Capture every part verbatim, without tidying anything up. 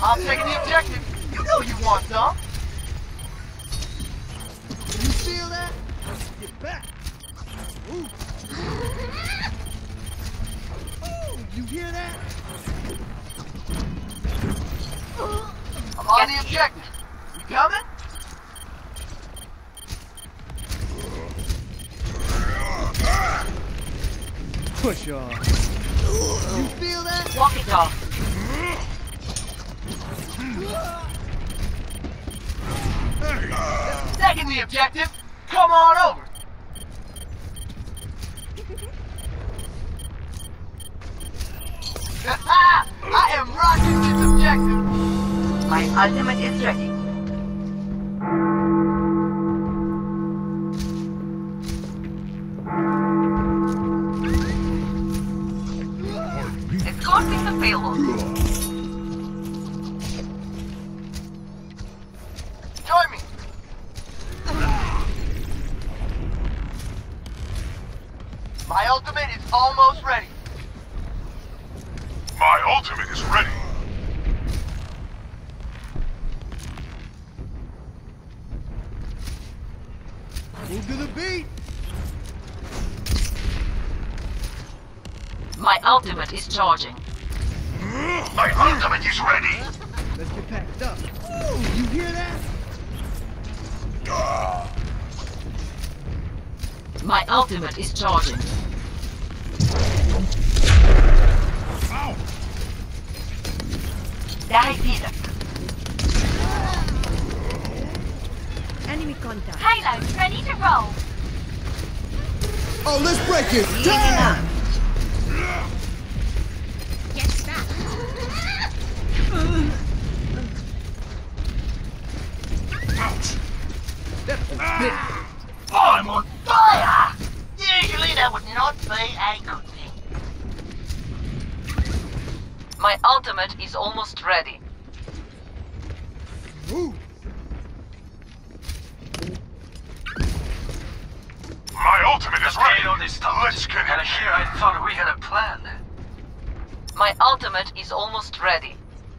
I'm taking the objective. You know you want some. You feel that? Get back. Ooh. Ooh, you hear that? I'm on the objective. You coming? Push on. You feel that? Walk it off. Taking the objective. Come on over. I am rocking this objective. My ultimate is ready. Escorting the payload. Join me. My ultimate is almost ready. My ultimate is ready. Move to the beat. My ultimate is charging. My ultimate is ready. Let's get packed up. Ooh, you hear that? My ultimate is charging. Ow! Daar is wieder. Enemy contact. Payload ready to roll. Oh, let's break it. Easy Damn! now. Get back. Ouch! Ah! I'm on fire! Usually that would not be a good thing. My ultimate is almost ready. Ooh. My ultimate is ready. Payload is stopped. Let's get And in here I thought we had a plan. My ultimate is almost ready.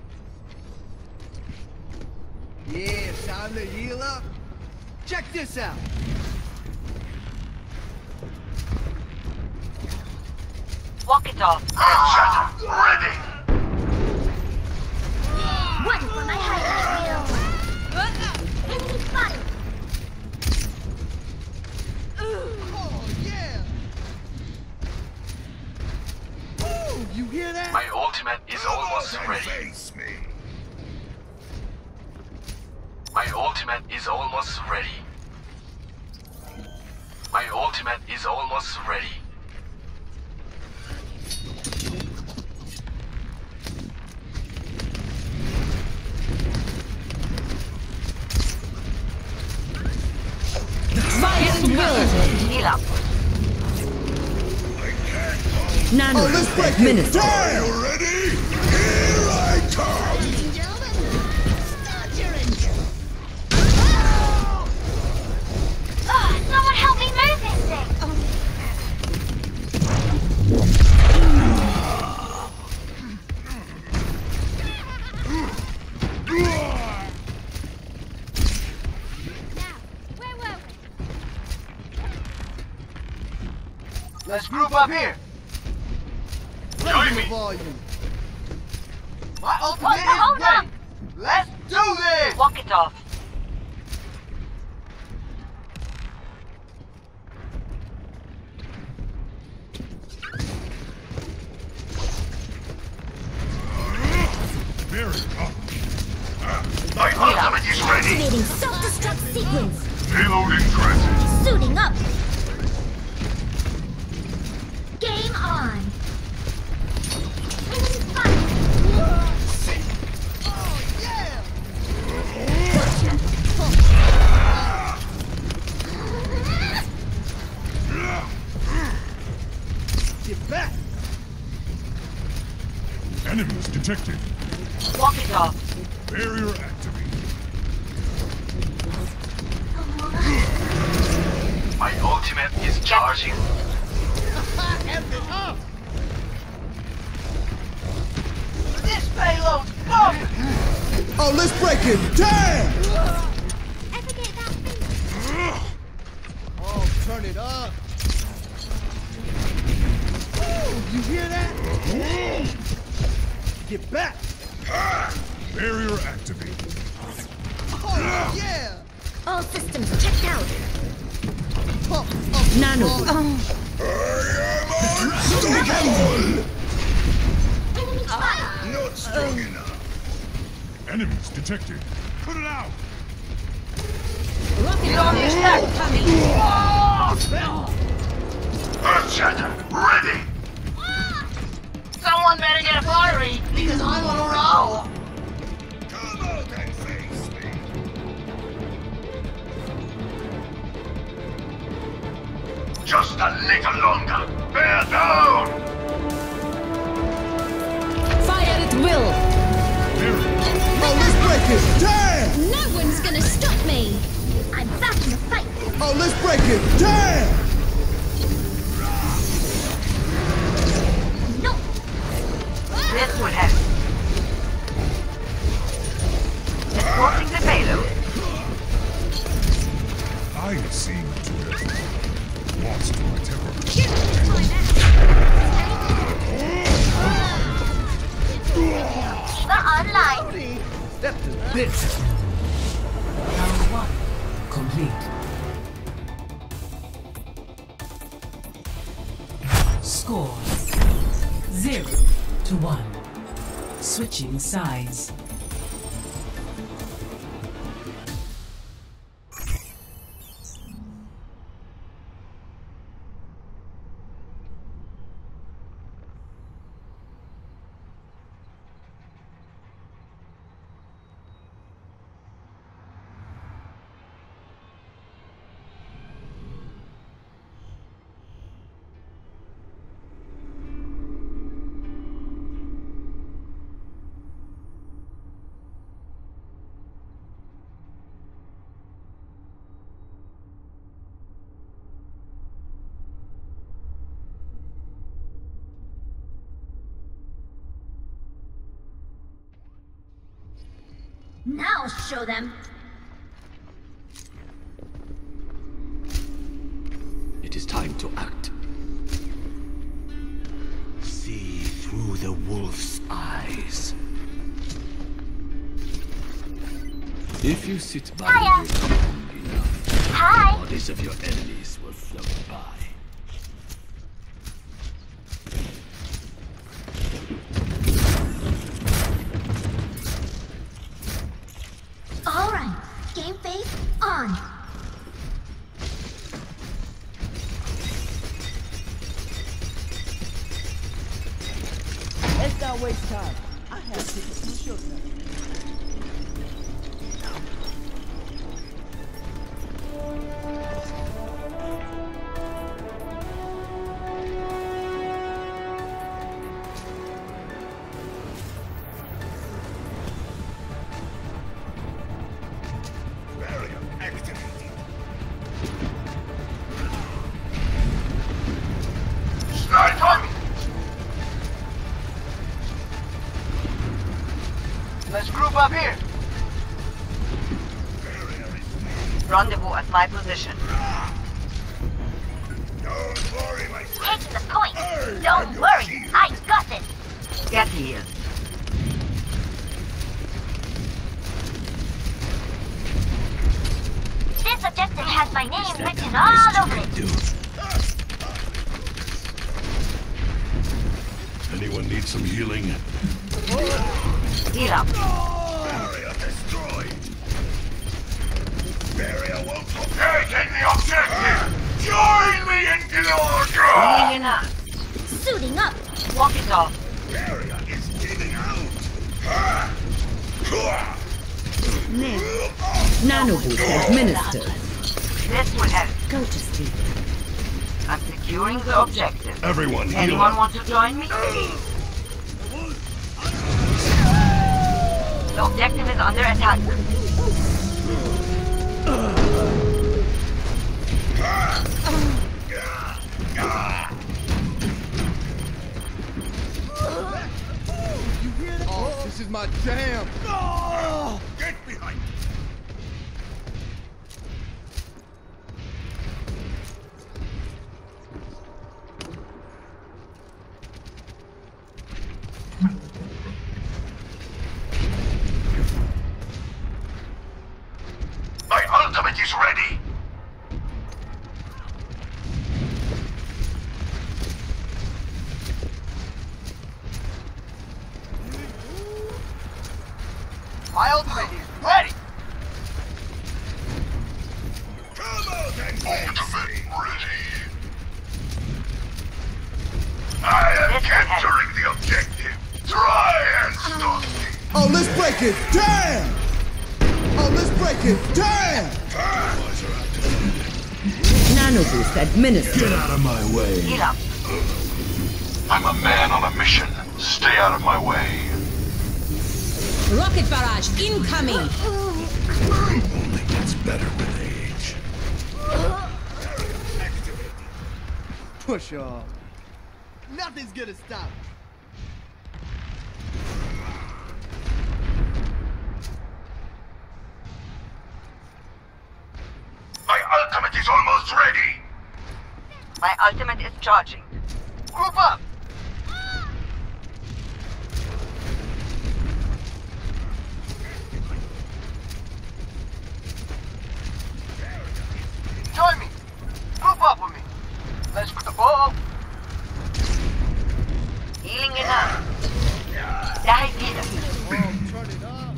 Yeah, time to heal up. Check this out. Walk it off. Shatter, ready. Wonderful, I hate you. Enemy spotted. Oh, yeah. Ooh, you hear that? My ultimate is almost ready. Face me. My ultimate is almost ready. My ultimate is almost ready. Heal up. Nano Oh, let's break it. Minister. Damn! You ready? Here I come. Ladies and gentlemen, start your engine. Oh, someone help me move this thing. Now, where were we? Let's group up here. Raise the volume. My ultimate Hold is ready. up. Let's do this. Walk it off. Very up. My ultimate is ready. Activating self-destruct sequence. Payload in transit. Suiting up. Game on. Enemy spotted. Oh, yeah! Get back! Enemies detected. Walk it off. Barrier activated. My ultimate is charging. F it up! This payload's bumping. Oh, let's break it! Damn! Ever get that thing? Oh, turn it up! Oh, you hear that? Get back! Barrier activated. Oh, yeah! All systems checked out. Pump up! Nano. Enemy spotted. Not strong enough. Enemies detected. Put it out. Rocket launcher coming. Earth Shatter, ready. Someone better get a fiery, because I'm on a roll. Come out and face me. Just a little longer. Bear down. Fire at will. Oh, let's break it! Damn! No one's gonna stop me. I'm back in the fight. Oh, let's break it! Damn! No. This would help. Exporting the payload. I have seen to it. Lost to my temper. We're online. Step to this! Round one complete. Score zero to one. Switching sides. Now show them. It is time to act. See through the wolf's eyes. If you sit by Hiya. your long enough, Hi. the bodies of your enemies will float by. All right. Game face on. Let's not waste time. I have tickets to the show tonight. Barrier activated. Sniper! Let's group up here. Rendezvous at my position. Don't worry, my friend. Take the point. Don't worry. I got this. Get here. This objective has my name written all over it. Anyone need some healing? Heal up. Barrier destroyed. Barrier won't hold. Taking the objective. Join me in glory. Bringing in up. Suiting up. Walk it off. Barrier is giving out. Ha! Hua! Nanoboost administered. This will help. Go to sleep. I'm securing the objective. Everyone heal Anyone up. want to join me? The objective is under attack. You hear that? Oh, this is is my jam. Oh! Get behind me! My ultimate is ready. My ultimate is ready! Come out and Ultimate ready. I am capturing the objective. Try and stop me. Oh, let's break it. Damn! Oh, let's break it. Damn! Nano boost administered. Get out of my way. Heal up. I'm a man on a mission. Stay out of my way. Rocket barrage incoming. Only gets better with age. Push off. Nothing's gonna stop. My ultimate is almost ready. My ultimate is charging. Group up! Join me! Group up with me! Let's put the ball! Healing enough. Dahil dito. Oh, turn it up.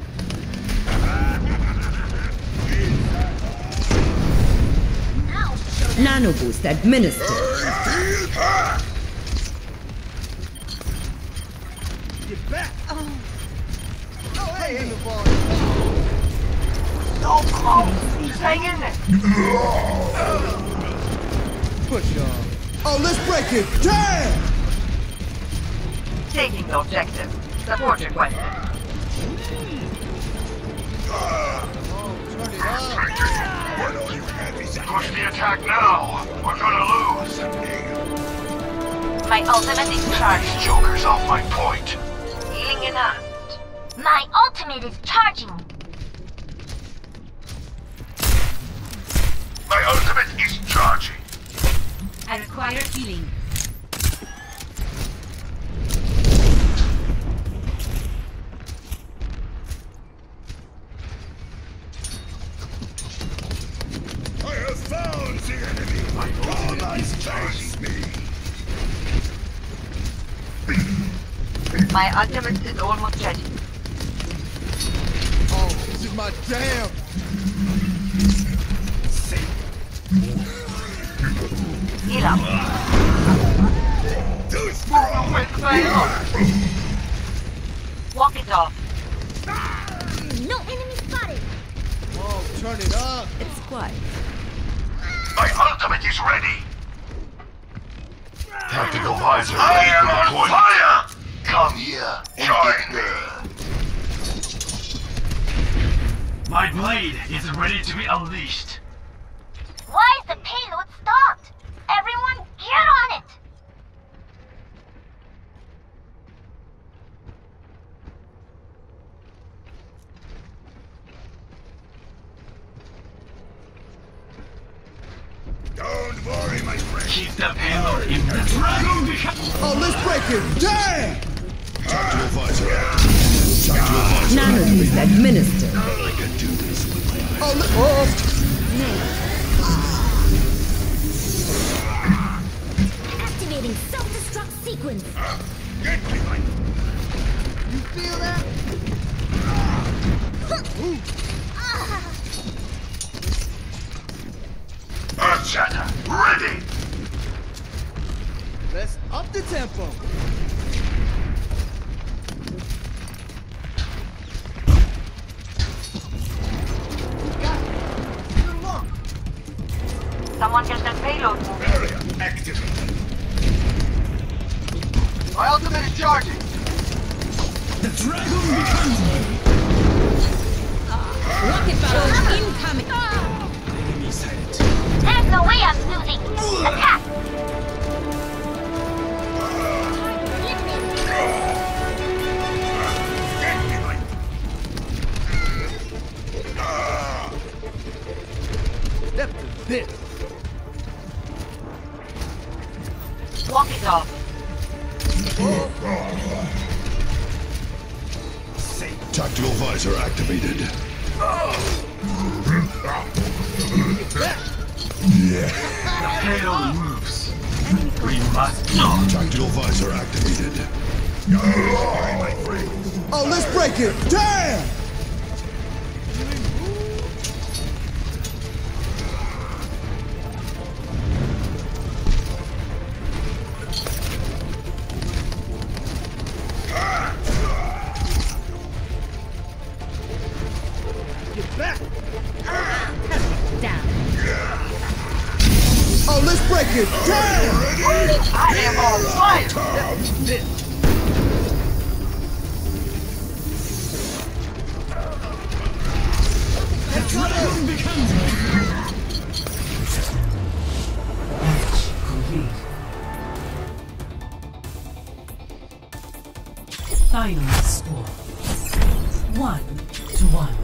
Nano boost administered. Get back. Oh, hey, ain't the ball. So close! Just hang in there! Push off. Oh, let's break it. Damn! Taking the objective. Support requested. Oh, turn it up. Push the attack now. We're gonna lose. My ultimate is charged. These jokers off my point. Healing enough. My ultimate is charging. My ultimate is charging. I require healing. I have found the enemy! My Come ultimate and is face charging. me! My ultimate is almost ready. Oh, this is my jam. Heal up. Too strong! Walk it off. No enemy spotted. Oh, turn it up. It's quiet. My ultimate is ready. Tactical visor. I am on fire. Come here. Join me. My blade is ready to be unleashed. Why is the payload stopped? Everyone, get on it! Don't worry, my friend! Keep the payload in the dragon behind. Oh, let's break it. Damn! Tactical visor active. Tactical visor Nano active. boost administered. I can do this with my eyes. Oh, let, oh. Activating self-destruct sequence. Get behind me! You feel that? Earthshatter, ready. Let's up the tempo. Someone get that payload moving. Barrier activated! My ultimate is charging! The dragon becomes Rocket barrage incoming. enemy sight. There's no way I'm losing. Attack! Get Walk it off. Tactical visor activated. Yeah. Hail moves. We must not. Tactical visor activated. Oh, let's break it! Damn! Get back! Down. Oh, let's break it! Damn! I am on fire! The dragon becomes it. Match complete. Final score. One to one.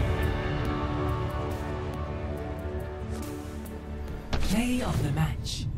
Play of the match.